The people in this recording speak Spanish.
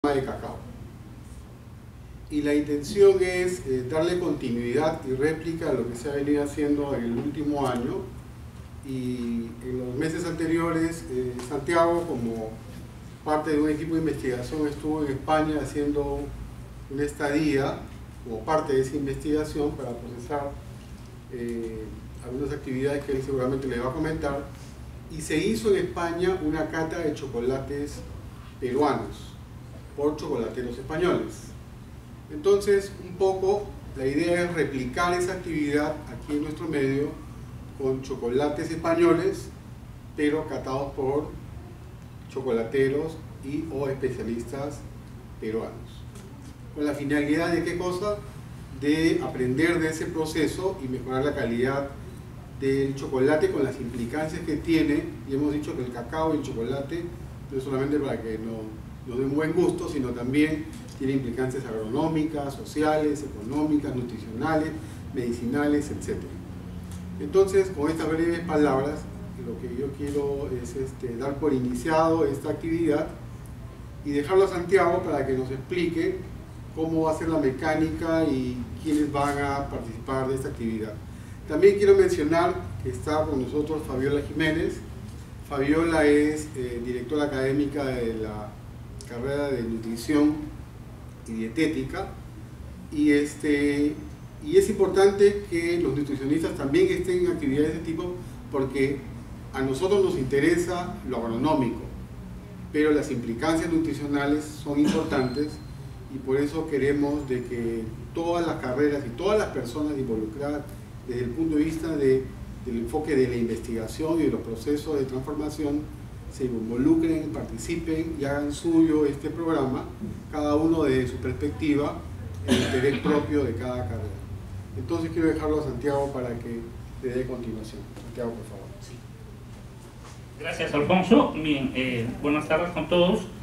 de cacao. Y la intención es darle continuidad y réplica a lo que se ha venido haciendo en el último año. Y en los meses anteriores, Santiago, como parte de un equipo de investigación, estuvo en España haciendo una estadía como parte de esa investigación para procesar algunas actividades que él seguramente le va a comentar. Y se hizo en España una cata de chocolates peruanos por chocolateros españoles. Entonces, un poco la idea es replicar esa actividad aquí en nuestro medio con chocolates españoles, pero catados por chocolateros y o especialistas peruanos. Con la finalidad de ¿qué cosa? De aprender de ese proceso y mejorar la calidad del chocolate con las implicancias que tiene. Y hemos dicho que el cacao y el chocolate no es solamente para que nos dé un buen gusto, sino también tiene implicancias agronómicas, sociales, económicas, nutricionales, medicinales, etc. Entonces, con estas breves palabras, lo que yo quiero es dar por iniciado esta actividad y dejarlo a Santiago para que nos explique cómo va a ser la mecánica y quiénes van a participar de esta actividad. También quiero mencionar que está con nosotros Fabiola Jiménez. Fabiola es directora académica de la carrera de nutrición y dietética, y es importante que los nutricionistas también estén en actividades de este tipo, porque a nosotros nos interesa lo agronómico, pero las implicancias nutricionales son importantes, y por eso queremos de que todas las carreras y todas las personas involucradas desde el punto de vista del enfoque de la investigación y de los procesos de transformación se involucren, participen y hagan suyo este programa, cada uno de su perspectiva, el interés propio de cada carrera. Entonces quiero dejarlo a Santiago para que le dé continuación. Santiago, por favor. Sí. Gracias, Alfonso. Bien, buenas tardes con todos.